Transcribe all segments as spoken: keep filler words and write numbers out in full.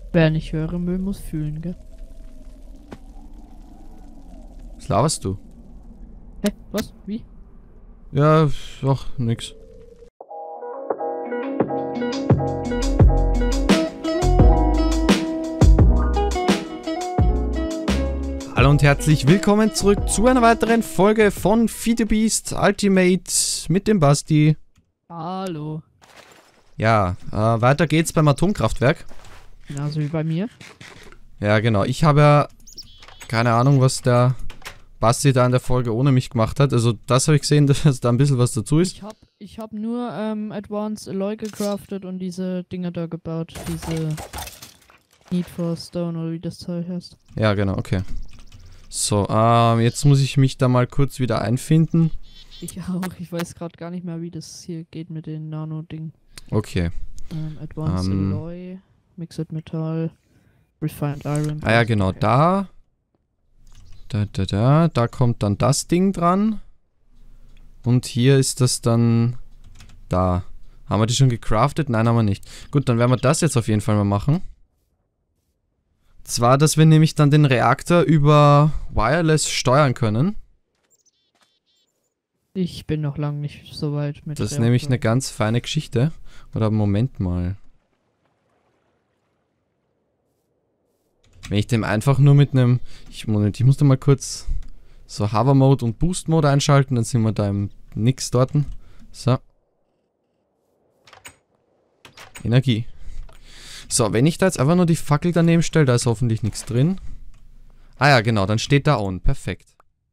Wer nicht hören will, muss fühlen, gell? Was laberst du? Hä? Was? Wie? Ja, ach, nix. Hallo und herzlich willkommen zurück zu einer weiteren Folge von Feed the Beast Ultimate mit dem Basti. Hallo. Ja, äh, weiter geht's beim Atomkraftwerk. Genauso wie bei mir. Ja, genau. Ich habe ja keine Ahnung, was der Basti da in der Folge ohne mich gemacht hat. Also das habe ich gesehen, dass da ein bisschen was dazu ist. Ich hab, ich hab nur ähm, Advanced Alloy gecraftet und diese Dinger da gebaut. Diese Need for Stone oder wie das Zeug heißt. Ja, genau, okay. So, ähm, jetzt muss ich mich da mal kurz wieder einfinden. Ich auch. Ich weiß gerade gar nicht mehr, wie das hier geht mit den Nano-Dingen. Okay. Ähm, Advanced Ähm, Alloy, Mixed Metall, Refined Iron. Ah ja, genau, Okay. da. Da, da, da. Da kommt dann das Ding dran. Und hier ist das dann da. Haben wir die schon gecraftet? Nein, haben wir nicht. Gut, dann werden wir das jetzt auf jeden Fall mal machen. Zwar, dass wir nämlich dann den Reaktor über Wireless steuern können. Ich bin noch lange nicht so weit mit Das ist der nämlich eine Aufgabe. ganz feine Geschichte. Oder Moment mal. Wenn ich dem einfach nur mit einem... Ich, Moment, ich muss da mal kurz so Hover Mode und Boost Mode einschalten, dann sind wir da im Nix dort. So. Energie. So, wenn ich da jetzt einfach nur die Fackel daneben stelle, da ist hoffentlich nichts drin. Ah ja, genau, dann steht da on. Perfekt.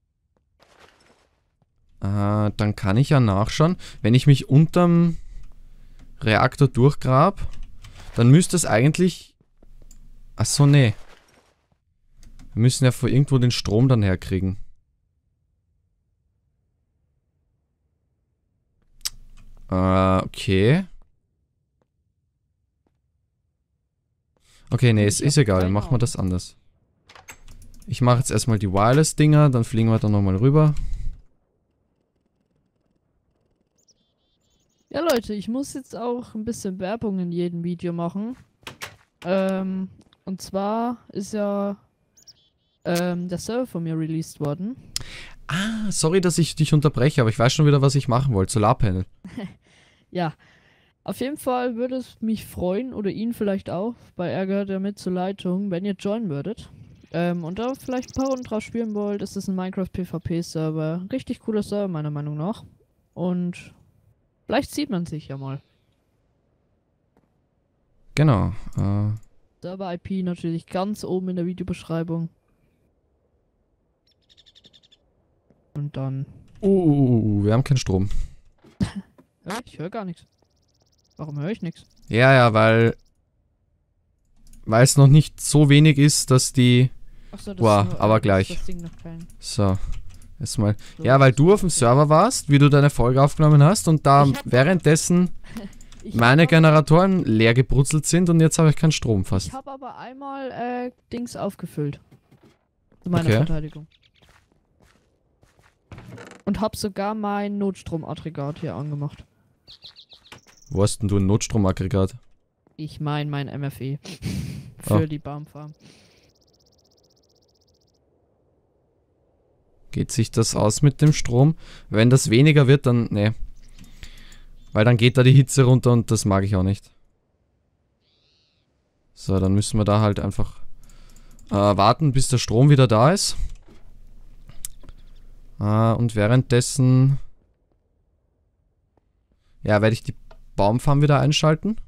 Äh, dann kann ich ja nachschauen. Wenn ich mich unterm Reaktor durchgrab, dann müsste es eigentlich... Achso, nee. Wir müssen ja von irgendwo den Strom dann herkriegen. Äh, okay. Okay, nee, es Ich ist hab egal, dann keine machen wir Ahnung. das anders. Ich mache jetzt erstmal die Wireless-Dinger, dann fliegen wir da nochmal rüber. Ja, Leute, ich muss jetzt auch ein bisschen Werbung in jedem Video machen. Ähm, und zwar ist ja ähm, der Server von mir released worden. Ah, sorry, dass ich dich unterbreche, aber ich weiß schon wieder, was ich machen wollte. Solarpanel. Ja, auf jeden Fall würde es mich freuen, oder ihn vielleicht auch, bei Ärger der mit zur Leitung, wenn ihr joinen würdet. Ähm, und da vielleicht ein paar Runden drauf spielen wollt, ist das ein Minecraft PvP-Server. Richtig cooler Server, meiner Meinung nach. Und vielleicht sieht man sich ja mal. Genau. Äh, Server-I P natürlich ganz oben in der Videobeschreibung. Und dann... uh, uh, uh, uh, wir haben keinen Strom. Ja, ich höre gar nichts. Warum höre ich nichts? Ja, ja, weil... Weil es noch nicht so wenig ist, dass die... Achso, das Boah, ist nur, aber äh, gleich. Das Ding noch kein. So. Erstmal... So, Ja, weil das du ist auf dem okay. Server warst, wie du deine Folge aufgenommen hast und da Ich hab- währenddessen Ich meine hab- Generatoren leer gebrutzelt sind und jetzt habe ich keinen Strom Ich fast. habe aber einmal äh, Dings aufgefüllt. Zu meiner Okay. Verteidigung. Und hab sogar mein Notstromaggregat hier angemacht. Wo hast denn du ein Notstromaggregat? Ich mein mein M F E. Für Oh. die Baumfarm. Geht sich das aus mit dem Strom? Wenn das weniger wird, dann... Nee. Weil dann geht da die Hitze runter und das mag ich auch nicht. So, dann müssen wir da halt einfach äh, warten, bis der Strom wieder da ist. Äh, und währenddessen... Ja, werde ich die Baumfarm wieder einschalten.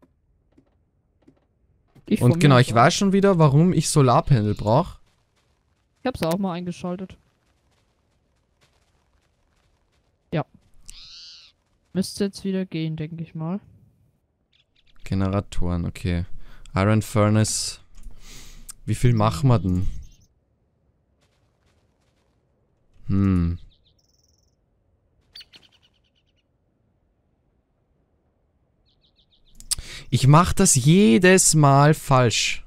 Ich von Und mir genau, aus ich auch. weiß schon wieder, warum ich Solarpanel brauche. Ich hab's auch mal eingeschaltet. Ja. Müsste jetzt wieder gehen, denke ich mal. Generatoren, okay. Iron Furnace. Wie viel machen wir denn? Hm. Ich mach das jedes Mal falsch.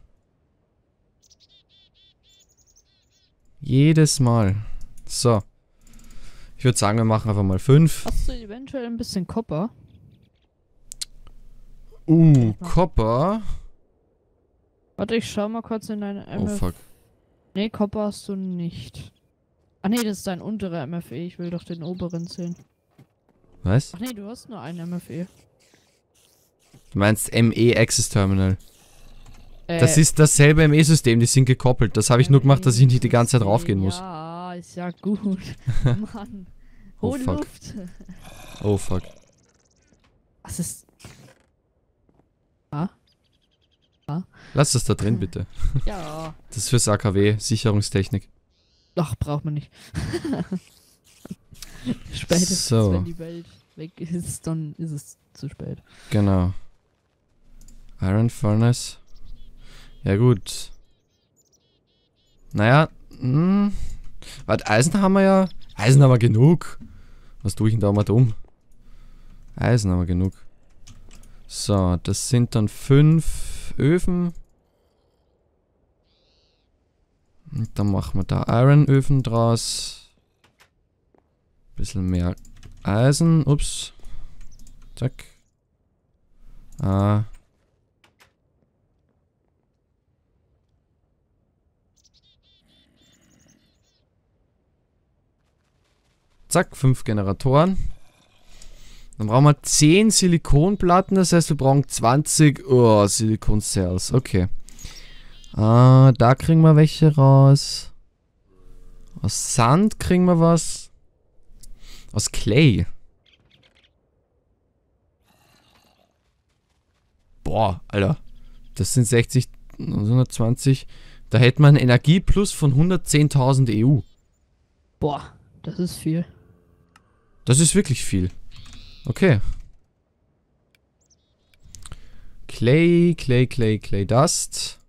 Jedes Mal. So. Ich würde sagen, wir machen einfach mal fünf. Hast du eventuell ein bisschen Copper? Uh, Copper. Warte, ich schau mal kurz in deine M F... Oh fuck. Nee, Copper hast du nicht. Ach nee, das ist dein unterer M F E. Ich will doch den oberen sehen. Was? Ach nee, du hast nur einen M F E. Du meinst M E Access Terminal. Äh, Das ist dasselbe M E-System, die sind gekoppelt. Das habe ich nur gemacht, dass ich nicht die ganze Zeit raufgehen muss. Ja, ist ja gut. Mann. Oh, Hohe fuck. Luft. Oh fuck. Was ist... Lass das da drin, bitte. Ja. Das ist fürs A K W, Sicherungstechnik. Ach, braucht man nicht. Spätestens, So. wenn die Welt weg ist, dann ist es zu spät. Genau. Iron Furnace. Ja gut. Naja, hm. Warte, Eisen haben wir ja. Eisen haben wir genug. Was tue ich denn da mal dumm? Eisen haben wir genug. So, das sind dann fünf Öfen. Und dann machen wir da Ironöfen draus. Bisschen mehr Eisen. Ups. Zack. Ah. Zack, fünf Generatoren. Dann brauchen wir zehn Silikonplatten, das heißt wir brauchen zwanzig oh, Silikon-Cells. Okay. Ah, da kriegen wir welche raus. Aus Sand kriegen wir was. Aus Clay. Boah, Alter. Das sind sechzig, hundertzwanzig. Da hätte man einen Energieplus von hundertzehntausend E U. Boah, das ist viel. Das ist wirklich viel. Okay. Clay, Clay, Clay, Clay Dust.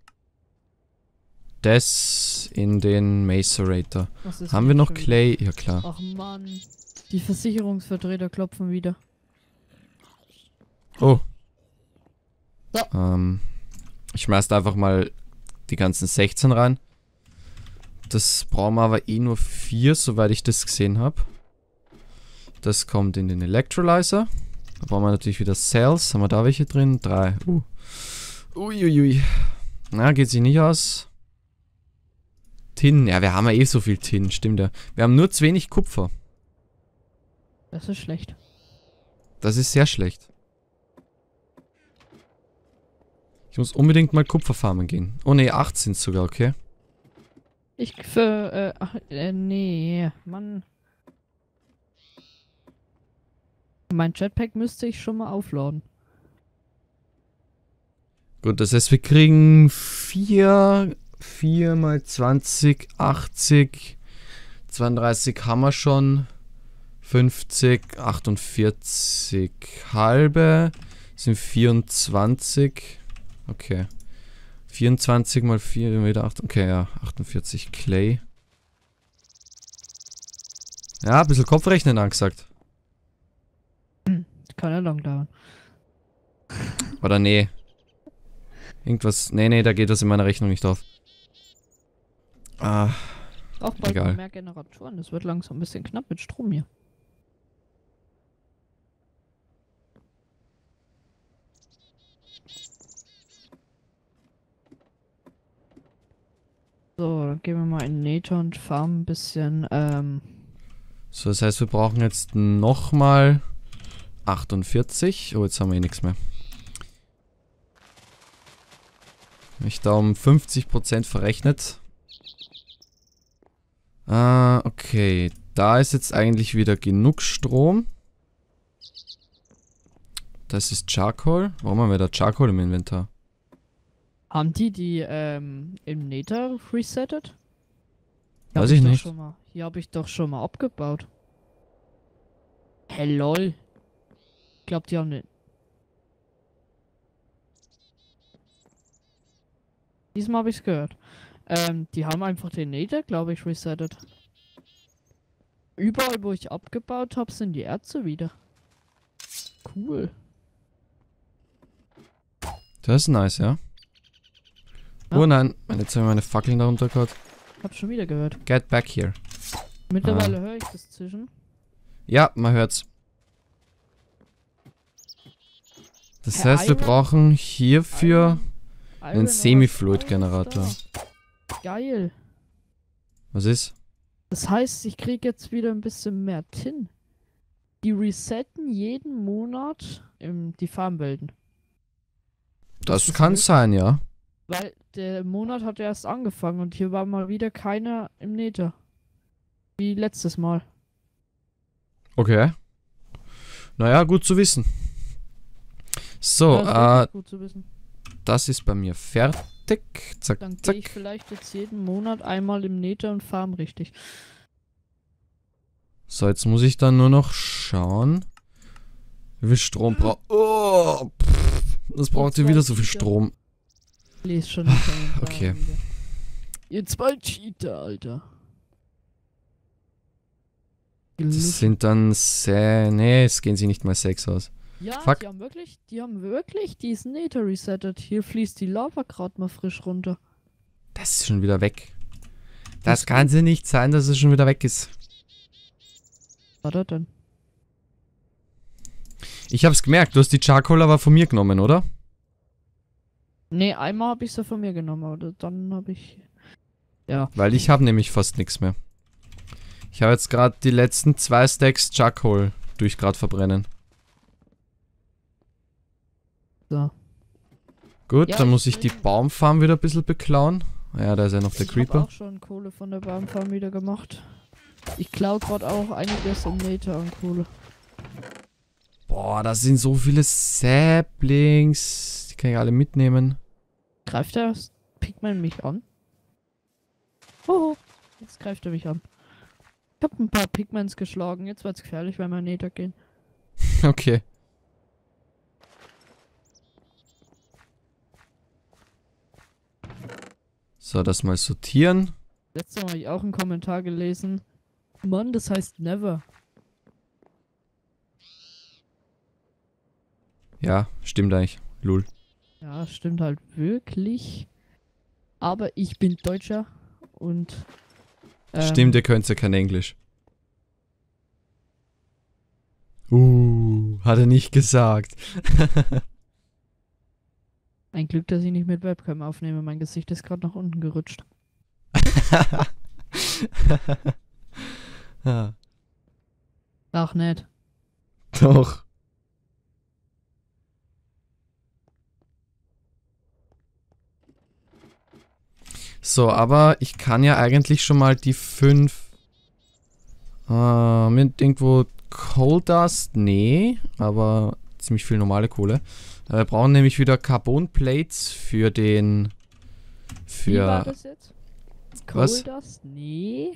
Das in den Macerator. Was ist Haben wir jetzt noch schon wieder? Clay? Ja klar. Ach Mann. Die Versicherungsvertreter klopfen wieder. Oh. So. Ähm, ich schmeiß da einfach mal die ganzen sechzehn rein. Das brauchen wir aber eh nur vier, soweit ich das gesehen habe. Das kommt in den Electrolyzer. Da brauchen wir natürlich wieder Cells. Haben wir da welche drin? Drei. Uh. Uiuiui. Na, geht sich nicht aus. Tin. Ja, wir haben ja eh so viel Tin. Stimmt ja. Wir haben nur zu wenig Kupfer. Das ist schlecht. Das ist sehr schlecht. Ich muss unbedingt mal Kupfer farmen gehen. Oh ne, acht sind sogar, okay. Ich für, äh, ach, äh, nee, Mann. Mein Jetpack müsste ich schon mal aufladen. Gut, das heißt, wir kriegen vier, vier mal zwanzig, achtzig, zweiunddreißig haben wir schon, fünfzig, achtundvierzig halbe, sind vierundzwanzig, okay. vierundzwanzig mal vier, wieder acht, okay, ja, achtundvierzig Clay. Ja, ein bisschen Kopfrechnen angesagt. Kann ja lang dauern. Oder nee. Irgendwas, nee, nee, da geht das in meiner Rechnung nicht auf. Ah, Auch bald egal. noch mehr Generatoren. Das wird langsam ein bisschen knapp mit Strom hier. So, dann gehen wir mal in Nether und farmen ein bisschen, ähm... So, das heißt, wir brauchen jetzt nochmal achtundvierzig. Oh, jetzt haben wir eh nichts mehr. Ich da um fünfzig Prozent verrechnet. Ah, okay. Da ist jetzt eigentlich wieder genug Strom. Das ist Charcoal. Warum haben wir da Charcoal im Inventar? Haben die die, ähm, im Nether resettet? Weiß Hab ich doch nicht. Schon mal, hier habe ich doch schon mal abgebaut. Hey, lol. Ich glaube, die haben ne... Diesmal habe ich es gehört. Ähm, die haben einfach den Nether, glaube ich, resettet. Überall, wo ich abgebaut habe, sind die Erze wieder. Cool. Das ist nice, ja? Ja. Oh nein, jetzt haben wir meine Fackeln darunter gehabt. Hab schon wieder gehört. Get back here. Mittlerweile Ah. höre ich das Zischen. Ja, man hört's. Das Herr heißt, wir Iron- brauchen hierfür Einen Semi-Fluid-Generator. Geil. Was ist? Das heißt, ich krieg jetzt wieder ein bisschen mehr Tin. Die resetten jeden Monat im, die Farmwelten. Das, das kann sein, ja. Weil der Monat hat erst angefangen und hier war mal wieder keiner im Nether. Wie letztes Mal. Okay. Naja, gut zu wissen. So, ja, äh, gut zu wissen. Das ist bei mir fertig. Zack, Dann zack. gehe ich vielleicht jetzt jeden Monat einmal im Nether und farm richtig. So, jetzt muss ich dann nur noch schauen, wie viel Strom braucht. Oh, pff, das braucht ja wieder so viel Strom. Lies schon nicht. Okay. Wieder. Ihr zwei Cheater, Alter. Das sind dann se nee, es gehen sie nicht mal sechs aus. Ja, Fuck. die haben wirklich, die haben wirklich diesen Nether resettet. Hier fließt die Lava gerade mal frisch runter. Das ist schon wieder weg. Das kann sie nicht sein, dass es schon wieder weg ist. Was war das denn? Ich hab's gemerkt, du hast die Charcoal aber von mir genommen, oder? Nee, einmal habe ich sie von mir genommen, aber dann habe ich... Ja. Weil ich habe nämlich fast nichts mehr. Ich habe jetzt gerade die letzten zwei Stacks Charcoal durch gerade verbrennen. So. Gut, Ja, dann ich muss ich die will- Baumfarm wieder ein bisschen beklauen. Ja, da ist ja noch der Ich habe Creeper. auch schon Kohle von der Baumfarm wieder gemacht. Ich klaue gerade auch einiges im Nether an Kohle. Boah, das sind so viele Saplings. Die kann ich alle mitnehmen. Greift der Pigman mich an? Oh, jetzt greift er mich an. Ich habe ein paar Pigments geschlagen. Jetzt wird's gefährlich, wenn wir in Nether gehen. Okay. So, das mal sortieren. Letztes Mal habe ich auch einen Kommentar gelesen. Mann, das heißt never. Ja, stimmt eigentlich. Lul. Ja, stimmt halt wirklich. Aber ich bin Deutscher und... ähm, Stimmt, ihr könnt ja kein Englisch. Uh, hat er nicht gesagt. Ein Glück, dass ich nicht mit Webcam aufnehme. Mein Gesicht ist gerade nach unten gerutscht. Ja, Ach, nett. doch. So, aber ich kann ja eigentlich schon mal die fünf äh, mit irgendwo Coal Dust, nee, aber ziemlich viel normale Kohle. Äh, wir brauchen nämlich wieder Carbon Plates für den Wie war für das jetzt? Was? Coal Dust? Nee.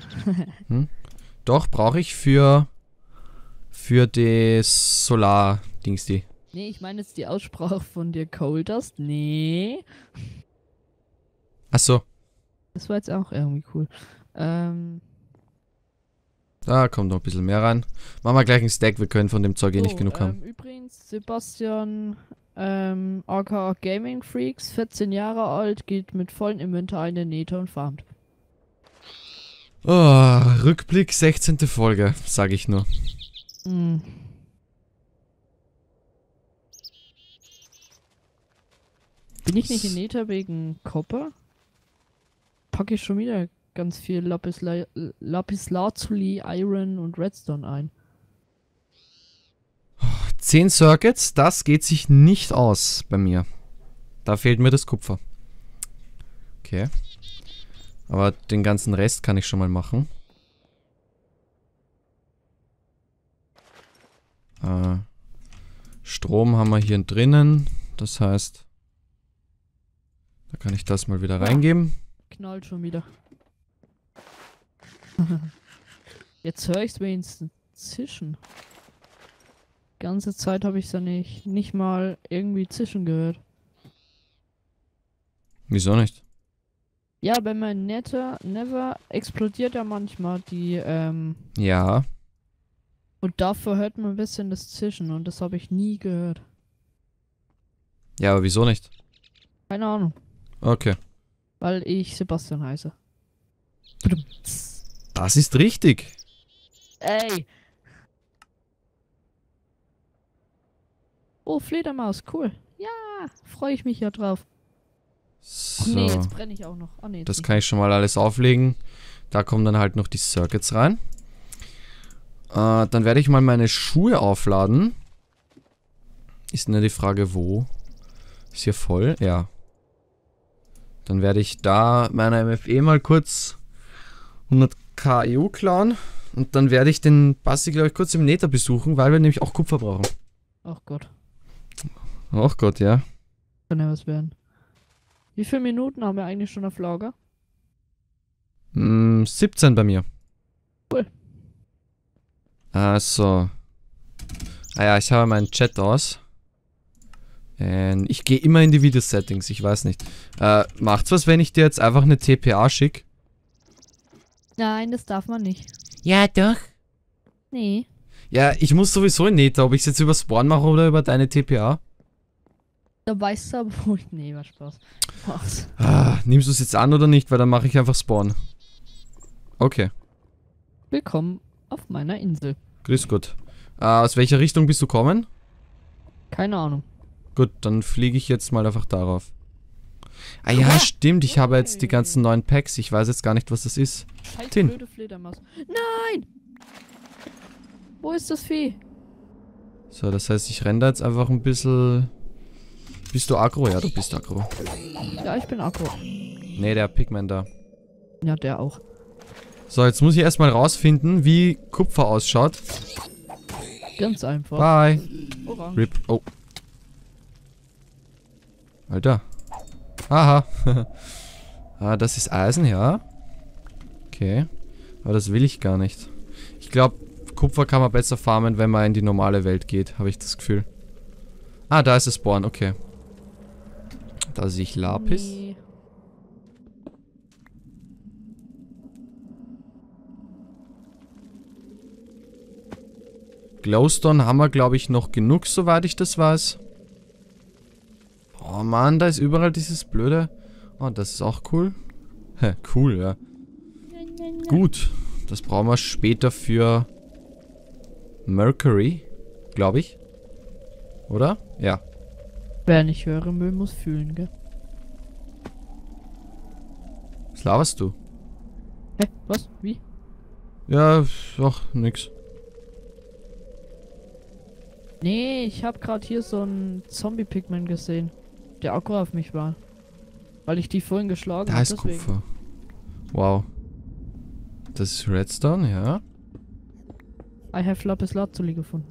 doch brauche ich für für das Solar Dings die. Nee, ich meine jetzt die Aussprache von dir. Coal Dust? Nee. Achso, Das war jetzt auch irgendwie cool. Ähm, da kommt noch ein bisschen mehr rein. Machen wir gleich einen Stack, wir können von dem Zeug eh nicht so, genug ähm, haben. Übrigens, Sebastian, ähm, aka Gaming Freaks, vierzehn Jahre alt, geht mit vollem Inventar in den Nether und farmt. Oh, Rückblick sechzehnte Folge, sage ich nur. Hm. Bin ich nicht in Nether wegen Copper? Packe ich schon wieder ganz viel Lapis, Lapis Lazuli, Iron und Redstone ein. zehn Circuits, das geht sich nicht aus bei mir. Da fehlt mir das Kupfer. Okay. Aber den ganzen Rest kann ich schon mal machen. Äh, Strom haben wir hier drinnen. Das heißt, da kann ich das mal wieder reingeben. Knallt schon wieder. Jetzt höre ich es wenigstens zischen. Die ganze Zeit habe ich es ja nicht, nicht mal irgendwie zischen gehört. Wieso nicht? Ja, wenn man netter, never explodiert ja manchmal die, ähm, Ja. und dafür hört man ein bisschen das Zischen und das habe ich nie gehört. Ja, aber wieso nicht? Keine Ahnung, Okay. weil ich Sebastian heiße. Das ist richtig. Ey! Oh, Fledermaus, cool. Ja, freue ich mich ja drauf. Ach So. nee, jetzt brenne ich auch noch. Ah, nee, jetzt Das nicht. kann ich schon mal alles auflegen. Da kommen dann halt noch die Circuits rein. Äh, dann werde ich mal meine Schuhe aufladen. Ist nur die Frage, wo? Ist hier voll? Ja. Dann werde ich da meiner M F E mal kurz hunderttausend E U klauen. Und dann werde ich den Basti, glaube ich, kurz im Nether besuchen, weil wir nämlich auch Kupfer brauchen. Ach Gott. Ach Gott, ja. Kann ja was werden. Wie viele Minuten haben wir eigentlich schon auf Lager? Mm, siebzehn bei mir. Cool. Also. Ah ja, ich habe meinen Chat aus. Und ich gehe immer in die Video-Settings, ich weiß nicht. Äh, macht's was, wenn ich dir jetzt einfach eine T P A schicke? Nein, das darf man nicht. Ja, doch. Nee. Ja, ich muss sowieso in Nether, ob ich es jetzt über Spawn mache oder über deine T P A. Da weißt du aber, wo ich... Nee, war Spaß. Was? Ah, nimmst du es jetzt an oder nicht? Weil dann mache ich einfach Spawn. Okay, Willkommen auf meiner Insel. grüß Gott. Äh, aus welcher Richtung bist du kommen? Keine Ahnung. Gut, dann fliege ich jetzt mal einfach darauf. Ah ja, stimmt, ich habe jetzt die ganzen neuen Packs. Ich weiß jetzt gar nicht, was das ist. Scheiß Tin. blöde Fledermaus. Nein! Wo ist das Vieh? So, das heißt, ich renne da jetzt einfach ein bisschen... Bist du aggro? Ja, du bist aggro. Ja, ich bin aggro. Nee, der Pigman da. Ja, der auch. So, jetzt muss ich erstmal rausfinden, wie Kupfer ausschaut. Ganz einfach. Bye. Orange. Rip. Oh. Alter. Aha. Ah, das ist Eisen, ja. Okay. Aber das will ich gar nicht. Ich glaube, Kupfer kann man besser farmen, wenn man in die normale Welt geht, habe ich das Gefühl. Ah, da ist es Spawn, okay. Da sehe ich Lapis. Nee. Glowstone haben wir, glaube ich, noch genug, soweit ich das weiß. Oh Mann, da ist überall dieses blöde... Oh, das ist auch cool. Hä, cool, ja. Gut, das brauchen wir später für Mercury, glaube ich. Oder? Ja. Wer nicht hören will, muss fühlen, gell? Was laberst du? Hä? Was? Wie? Ja, ach, nix. Nee, ich hab grad hier so einen Zombie-Pigman gesehen, der aggro auf mich war. Weil ich die vorhin geschlagen Da habe. ist Kupfer. Wow. Das ist Redstone, ja. I have Lapis Lazuli gefunden.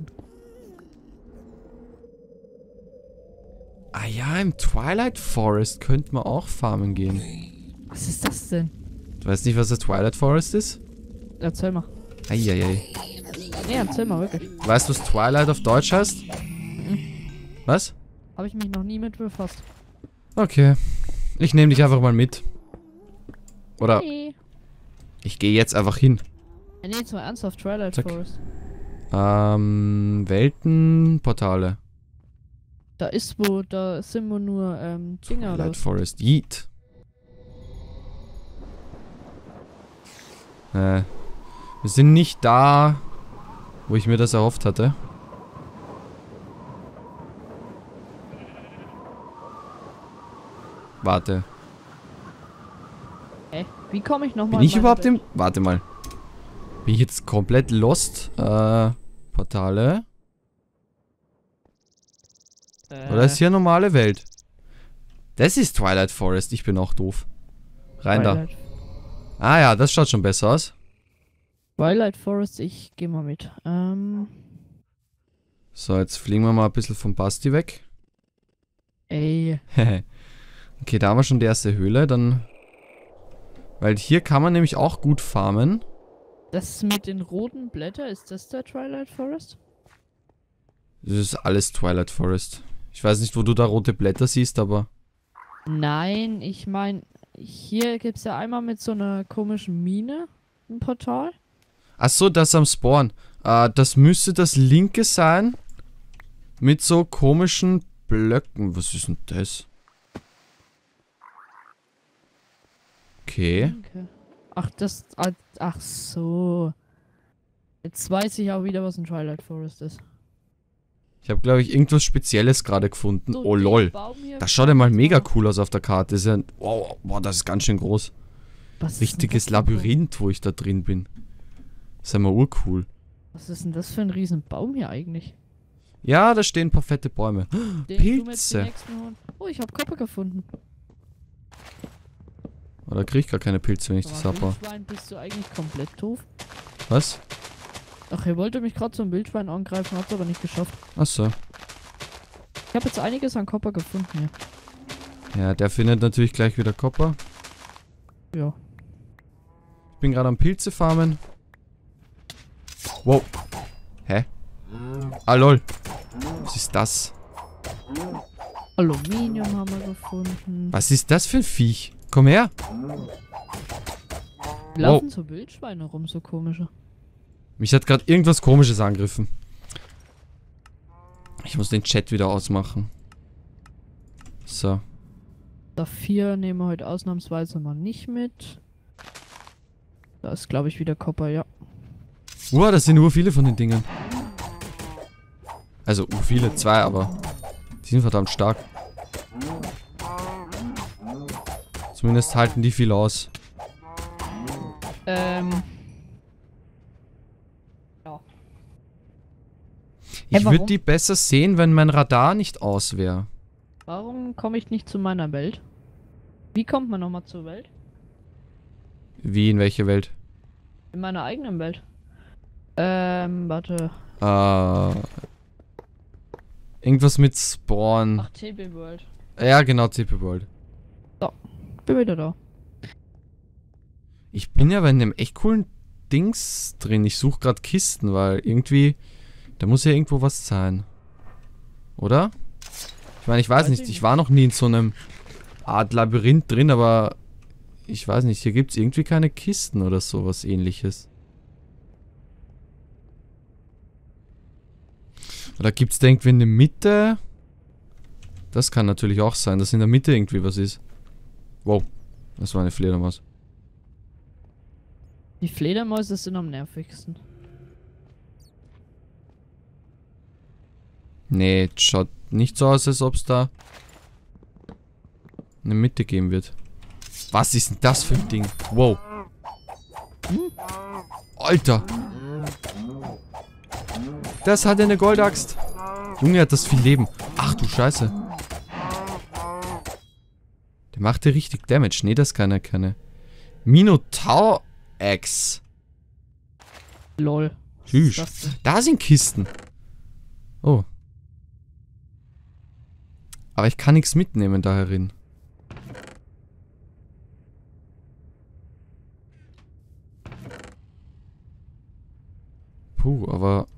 Ah ja, im Twilight Forest könnte man auch farmen gehen. Was ist das denn? Du weißt nicht, was der Twilight Forest ist? Erzähl mal. Eieiei. Nee, erzähl mal, wirklich. Weißt du, was Twilight auf Deutsch heißt? Mhm. Was? Habe ich mich noch nie mit befasst. Okay. Ich nehme dich einfach mal mit. Oder Nee. ich gehe jetzt einfach hin. Ja, nee, jetzt mal ernsthaft, Twilight Zack. Forest. Ähm, Weltenportale. Da ist wo, da sind wo nur, ähm, Dinger oder Twilight was? Forest. Yeet. Äh, wir sind nicht da, wo ich mir das erhofft hatte. Warte. Hä? Wie komme ich nochmal? Bin ich überhaupt im... Warte mal. Bin ich jetzt komplett lost? Äh, Portale? Äh, Oder ist hier normale Welt? Das ist Twilight Forest. Ich bin auch doof. Rein Twilight. da. Ah ja, das schaut schon besser aus. Twilight Forest, ich geh mal mit. Ähm, So, jetzt fliegen wir mal ein bisschen vom Basti weg. ey. Okay, da haben wir schon die erste Höhle. Dann... Weil hier kann man nämlich auch gut farmen. Das mit den roten Blättern, ist das der Twilight Forest? Das ist alles Twilight Forest. Ich weiß nicht, wo du da rote Blätter siehst, aber... Nein, ich meine, hier gibt's ja einmal mit so einer komischen Mine ein Portal. Achso, das am Spawn. Äh, das müsste das linke sein. Mit so komischen Blöcken. Was ist denn das? Okay. Okay. Ach, das. ah, Ach so. Jetzt weiß ich auch wieder, was ein Twilight Forest ist. Ich habe, glaube ich, irgendwas Spezielles gerade gefunden. So, Oh, den lol. Baum hier Das schaut ja mal kann mega man- cool aus auf der Karte. Das ist ja, wow, boah, das ist ganz schön groß. Was ist denn Richtiges das für ein Baum? Labyrinth, wo ich da drin bin. Das ist ja mal urcool. Was ist denn das für ein riesen Baum hier eigentlich? Ja, da stehen ein paar fette Bäume. Den tun wir jetzt die Pilze. nächsten holen. Oh, ich habe Kopper gefunden. Oh, da krieg ich gar keine Pilze, wenn ich das Aber abbaue. Wildschwein, bist du eigentlich komplett doof? Was? Ach, er wollte mich gerade zum Wildschwein angreifen, hat's aber nicht geschafft. Achso. Ich habe jetzt einiges an Kopper gefunden hier. Ja, der findet natürlich gleich wieder Kopper. Ja. Ich bin gerade am Pilze farmen. Wow. Hä? Ah, lol. Was ist das? Aluminium haben wir gefunden. Was ist das für ein Viech? Komm her. Wie laufen so Wildschweine rum, so komische. Mich hat gerade irgendwas Komisches angegriffen. Ich muss den Chat wieder ausmachen. So. Saphir nehmen wir heute ausnahmsweise mal nicht mit. Da ist, glaube ich, wieder Kopper, ja. Wow, das sind nur viele von den Dingen. Also, uh, viele, zwei, aber die sind verdammt stark. Zumindest halten die viel aus. Ähm. Ja. Ich warum? würde die besser sehen, wenn mein Radar nicht aus wäre. Warum komme ich nicht zu meiner Welt? Wie kommt man nochmal zur Welt? Wie, in welche Welt? In meiner eigenen Welt. Ähm, warte. Äh. Irgendwas mit Spawn. Ach, T B World. Ja, genau, T P World. Bin wieder da. Ich bin ja bei einem echt coolen Dings drin. Ich suche gerade Kisten, weil irgendwie. Da muss ja irgendwo was sein. Oder? Ich meine, ich weiß Weiß nicht. ich Ich nicht. war noch nie in so einem Art Labyrinth drin, aber ich weiß nicht. Hier gibt es irgendwie keine Kisten oder sowas ähnliches. Oder gibt es da irgendwie in der Mitte? Das kann natürlich auch sein, dass in der Mitte irgendwie was ist. Wow, das war eine Fledermaus. Die Fledermäuse sind am nervigsten. Nee, schaut nicht so aus, als ob es da eine Mitte geben wird. Was ist denn das für ein Ding? Wow. Alter. Das hat eine Goldaxt. Junge, hat das viel Leben. Ach du Scheiße. Der macht ja richtig Damage. Nee, das kann er keine. Minotaur Axe. Lol. Was Tschüss. ist das denn? Da sind Kisten. Oh. Aber ich kann nichts mitnehmen da herin. Puh, aber...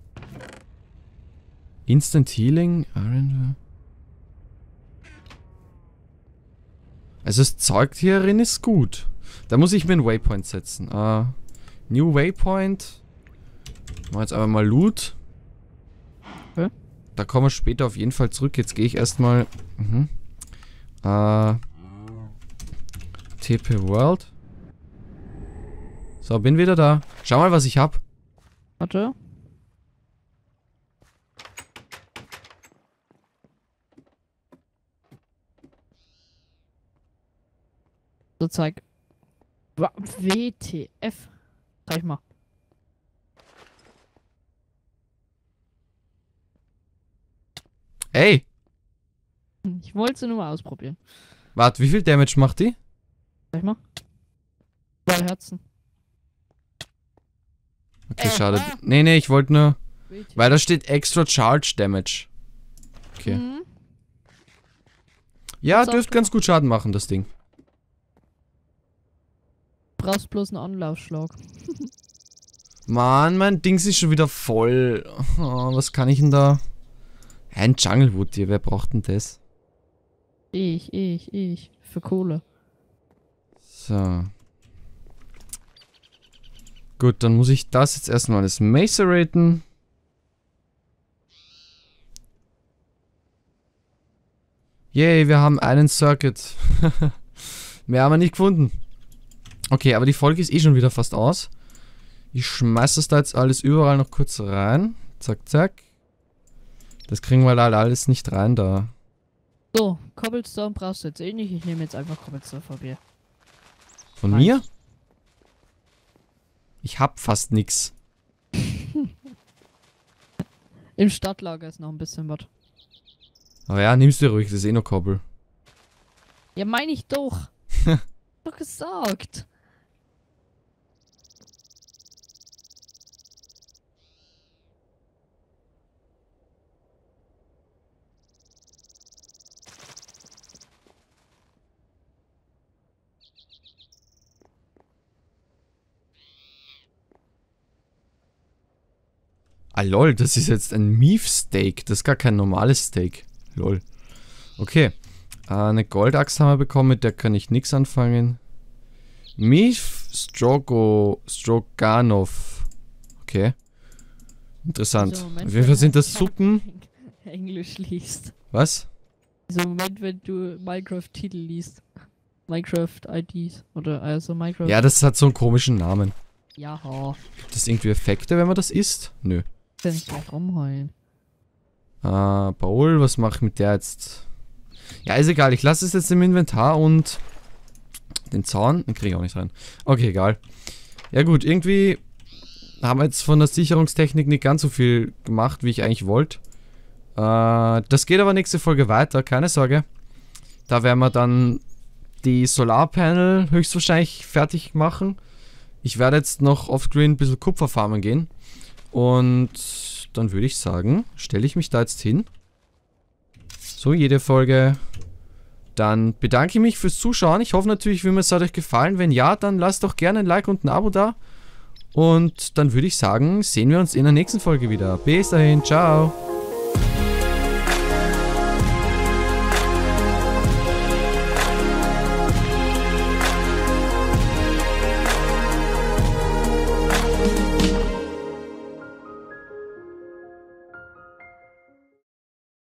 Instant Healing? Iron... Also das Zeug hier drin ist gut. Da muss ich mir einen Waypoint setzen. Uh, New Waypoint. Mal jetzt aber mal Loot. Okay. Da kommen wir später auf jeden Fall zurück. Jetzt gehe ich erstmal. Mhm. Uh, T P World. So, bin wieder da. Schau mal, was ich hab. Warte. So, zeig. Wa- W T F. Zeig mal. Ey! Ich wollte sie nur mal ausprobieren. Warte, wie viel Damage macht die? Zeig mal. Zwei Herzen. Okay, Äh, schade. ah. Nee, nee, ich wollte nur. W T F. Weil da steht Extra Charge Damage. Okay. Mhm. Ja, Hat's auch dürfte ganz gut Schaden machen, das Ding. Brauchst bloß einen Anlaufschlag. Mann, mein Dings ist schon wieder voll. Oh, was kann ich denn da? Ein Junglewood hier, wer braucht denn das? Ich, ich, ich. Für Kohle. So. Gut, dann muss ich das jetzt erstmal alles maceraten. Yay, wir haben einen Circuit. Mehr haben wir nicht gefunden. Okay, aber die Folge ist eh schon wieder fast aus. Ich schmeiß das da jetzt alles überall noch kurz rein. Zack, zack. Das kriegen wir leider alles nicht rein da. So, Cobblestone brauchst du jetzt eh nicht. Ich nehme jetzt einfach Cobblestone von mir. Von Meins. mir? Ich hab fast nix. Im Stadtlager ist noch ein bisschen was. Aber ja, nimmst du ruhig, das ist eh noch Kobbel. Ja, meine ich doch. Doch gesagt. Ah lol, das ist jetzt ein Meef-Steak. Das ist gar kein normales Steak. Lol. Okay. Äh, eine Goldachs haben wir bekommen, mit der kann ich nichts anfangen. Meef Strogo Stroganov. Okay. Interessant. Also, Moment, Auf jeden Fall sind das wenn du Suppen. Englisch liest. Was? Also im Moment, wenn du Minecraft-Titel liest. Minecraft-I Ds. Oder also Minecraft. Ja, das hat so einen komischen Namen. Ja, ha. Gibt das irgendwie Effekte, wenn man das isst? Nö. Kann ich gleich rumheulen. Äh, Paul, was mache ich mit der jetzt? Ja, ist egal. Ich lasse es jetzt im Inventar und den Zaun, den kriege ich auch nicht rein. Okay, egal. Ja gut, irgendwie haben wir jetzt von der Sicherungstechnik nicht ganz so viel gemacht, wie ich eigentlich wollte. Äh, das geht aber nächste Folge weiter, keine Sorge. Da werden wir dann die Solarpanel höchstwahrscheinlich fertig machen. Ich werde jetzt noch offscreen ein bisschen Kupfer farmen gehen. Und dann würde ich sagen, stelle ich mich da jetzt hin. So, jede Folge. Dann bedanke ich mich fürs Zuschauen. Ich hoffe natürlich, wie mir es hat euch gefallen. Wenn ja, dann lasst doch gerne ein Like und ein Abo da. Und dann würde ich sagen, sehen wir uns in der nächsten Folge wieder. Bis dahin, ciao.